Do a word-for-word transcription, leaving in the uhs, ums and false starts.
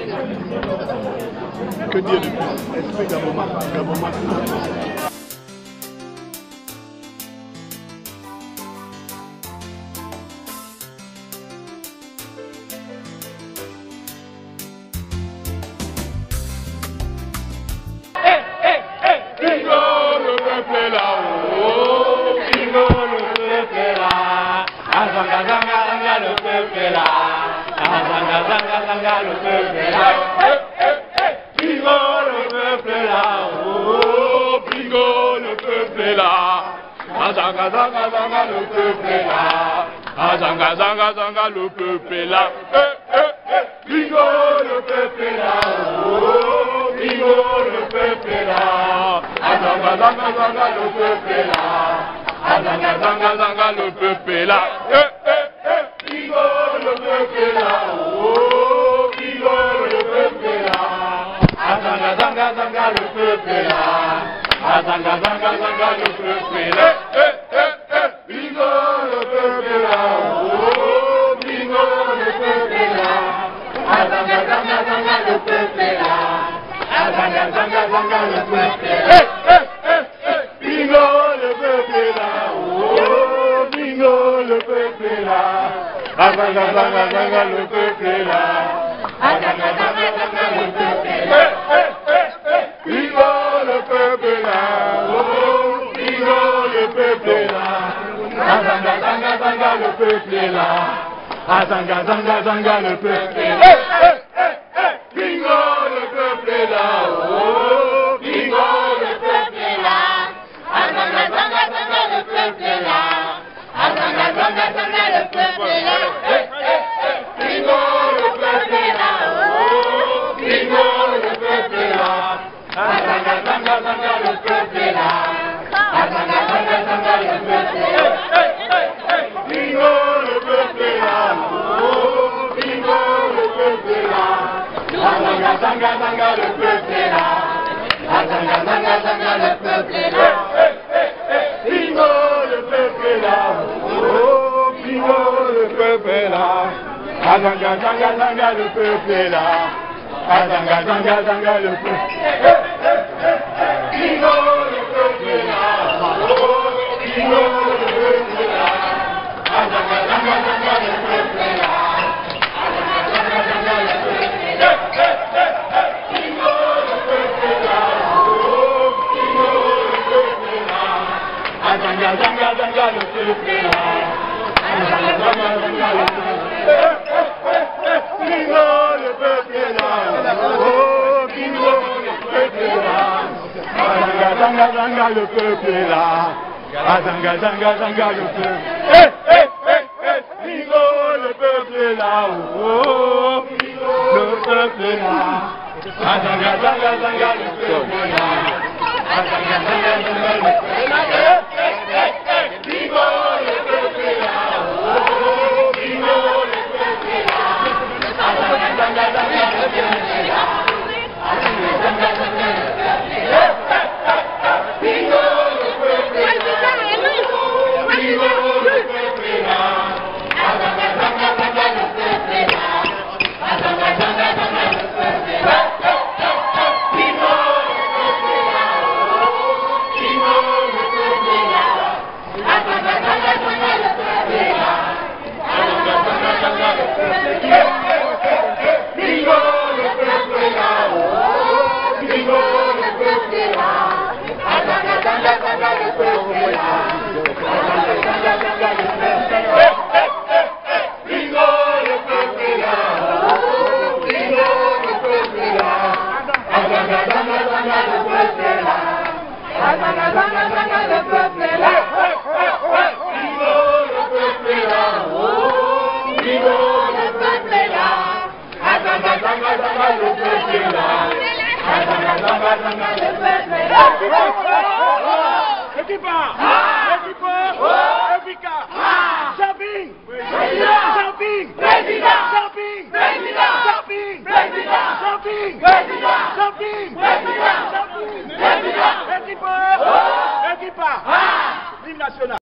Que dire de plus? Esprit Gaboma, Gaboma. Zanga zanga zanga le peuple est là. Ah zanga zanga zanga le peuple est là. Eh eh eh. Bingo le peuple est là. Oh bingo le peuple est là. Ah zanga zanga zanga le peuple est là. Ah zanga zanga zanga le peuple est là. Eh eh eh. Bingo le peuple est là. Oh bingo le peuple est là. Ah zanga zanga zanga le peuple est là. Ah zanga zanga zanga le peuple est là. Zanga zanga zanga le peuple est là. Zanga zanga zanga le peuple est là. Bingo le peuple est là. Oh bingo le peuple est là. Zanga zanga zanga le peuple est là. Zanga zanga zanga le peuple est là. Bingo le peuple est là. Oh bingo le peuple est là. Zanga zanga zanga le peuple est là. Zanga zanga zanga le peuple est là. Zanga zanga le peuple est là. Zanga zanga zanga le peuple est là. Bingo le peuple est là. Oh bingo le peuple est là. Zanga zanga zanga le peuple est là. Zanga zanga zanga le peuple. Bingo le peuple est là. Oh bingo le peuple est là. Zanga zanga zanga le peuple est là. Zanga zanga zanga le peuple est là. Zanga zanga zanga le peuple est là. Zanga zanga zanga le peuple est là. Bingo le peuple est là. Oh bingo le peuple est là. Zanga zanga zanga le peuple est là. Zanga zanga zanga le peuple. Eh eh eh eh. Bingo le peuple est là. Oh bingo le peuple est là. Zanga zanga zanga le peuple est là. Zanga zanga zanga le peuple est là. Equipa! Equipa!